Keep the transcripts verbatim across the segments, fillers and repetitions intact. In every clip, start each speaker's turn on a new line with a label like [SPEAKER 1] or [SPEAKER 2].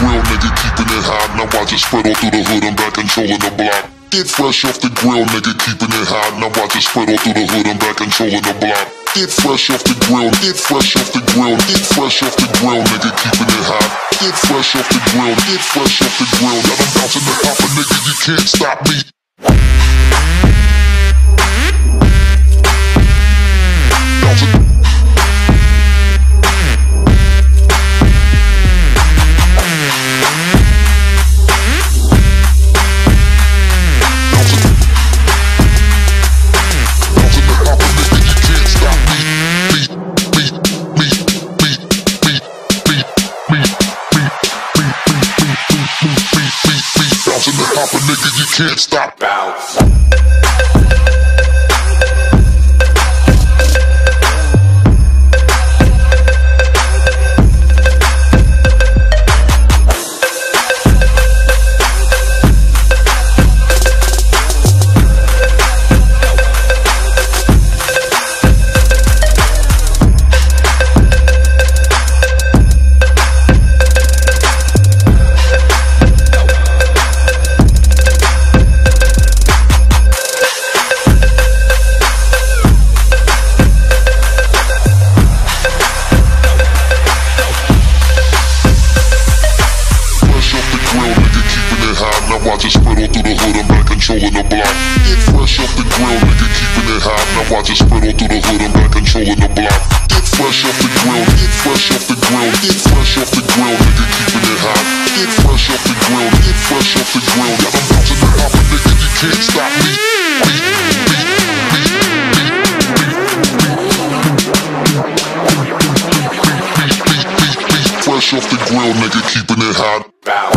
[SPEAKER 1] grill, nigga, keeping it hot. Now watch it spread all through the hood, I'm back controlling the block. Get fresh off the grill, nigga, keeping it hot. Now watch it spread all through the hood, I'm back controlling the block. Get fresh off the grill, get fresh off the grill, get fresh off the grill, nigga, keeping it hot. Get fresh off the grill, get fresh off the grill. Now I'm bouncing the hopper, nigga, you can't stop me. Bouncing. Nigga, you can't stop. Bounce. Watch it spread all through the hood, I'm back controlling the block. Get fresh off the grill, nigga, keeping it hot. Now watch it spread all through the hood, I'm back controlling the block. Get fresh off the grill, get fresh off the grill, get fresh off the grill, nigga, keeping it hot. Get fresh off the grill, get fresh off the grill. Now I'm bouncing the hopper, nigga, you can't stop me. Fresh off the grill, nigga, keeping it hot. Bow.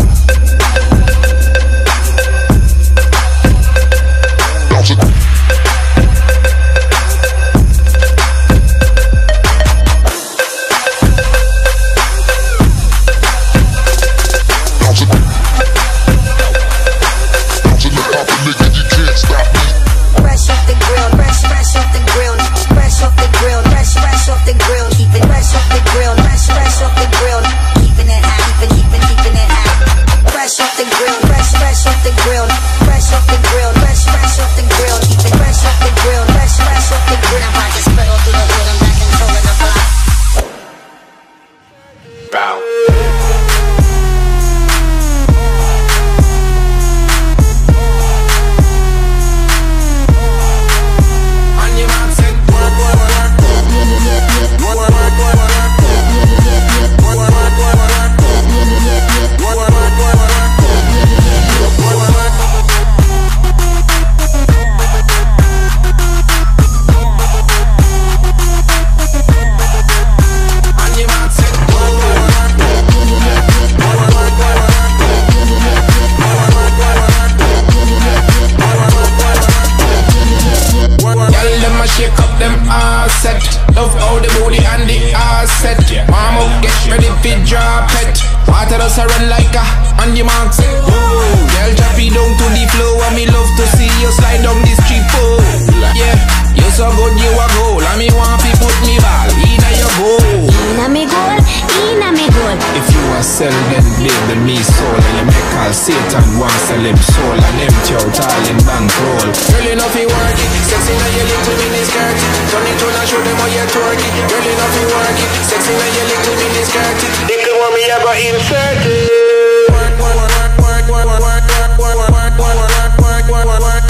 [SPEAKER 2] Love how the booty and the ass set. Warm up, get ready for drop it. Water does run like a on the marks. Girl, drop it down to the floor, and me love to see you slide down the street. Oh, yeah, you so good, you a goal. And me want to put me ball inna your goal.
[SPEAKER 3] Inna me goal, inna me goal.
[SPEAKER 2] If you a sell, then label me soul. And you make all Satan want sell him soul and empty out all in bankroll. Girl, you know fi work it, sexy now you little mini skirt. Turn it on and show them how you twerk it. Girl, you know fi work it, sexy now you little mini skirt. Little one me I go insert it. Work, work, work, work, work, work, work, work, work, work, work, work, work, work, work, work.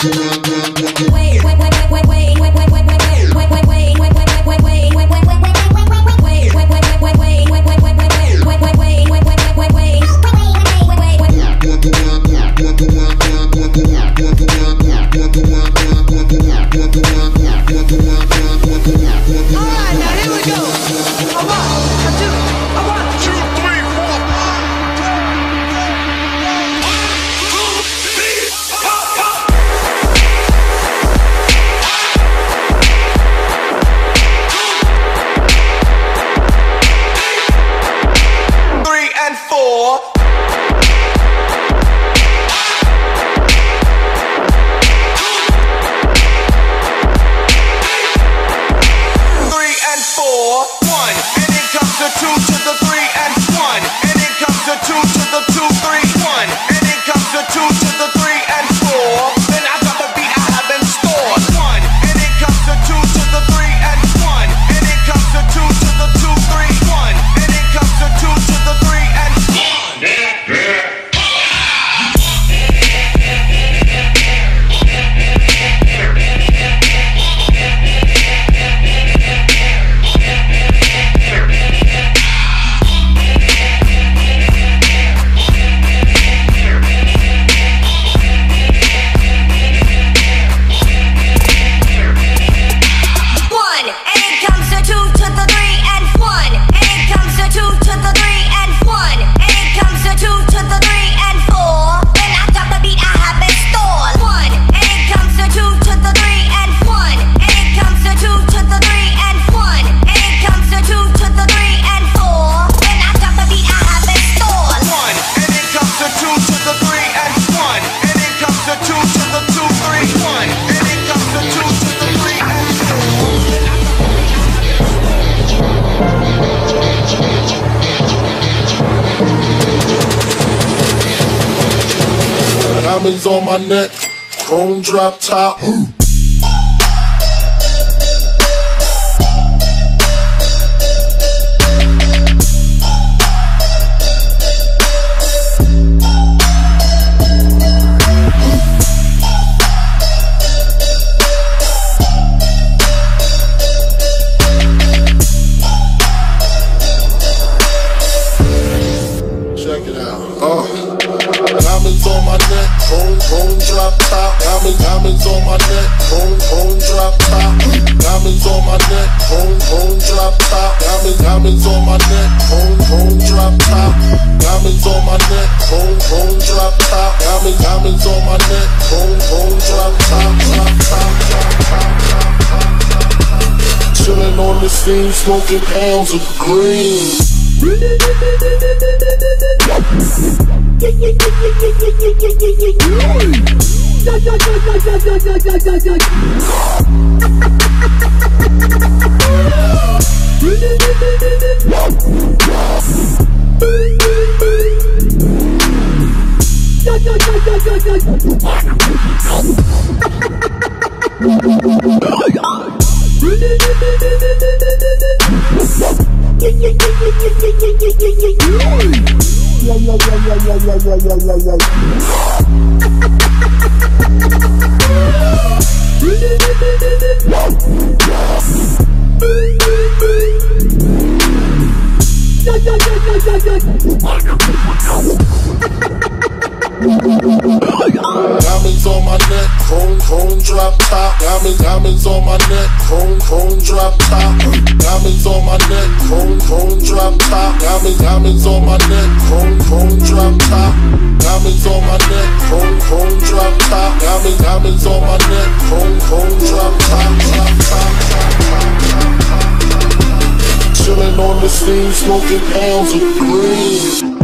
[SPEAKER 1] Diamonds on my neck, chrome drop top. Check it out. Uh. Diamonds on my neck, chrome, chrome drop top. Diamonds, diamonds on my neck, chrome, chrome drop top. Diamonds on my neck, chrome, chrome drop top. Diamonds, diamonds on my neck, chrome, chrome drop top. Diamonds on my neck, chrome, chrome drop top. Diamonds, diamonds on my neck, chrome, chrome drop top, top, top, top, top, top, top. Chillin' on the scene, smoking pounds of green. Diamonds on my neck, chrome, chrome drop top. Diamonds, diamonds on my neck, chrome, chrome drop top. Diamonds on my neck, chrome, chrome drop top. Diamonds, diamonds on my neck, chrome, chrome drop top. Diamonds on my neck, chrome, chrome drop top. Diamonds, diamonds on my neck, chrome, chrome drop top, top, top, top, top, top, top. Chillin' on the scene, smoking pounds of green.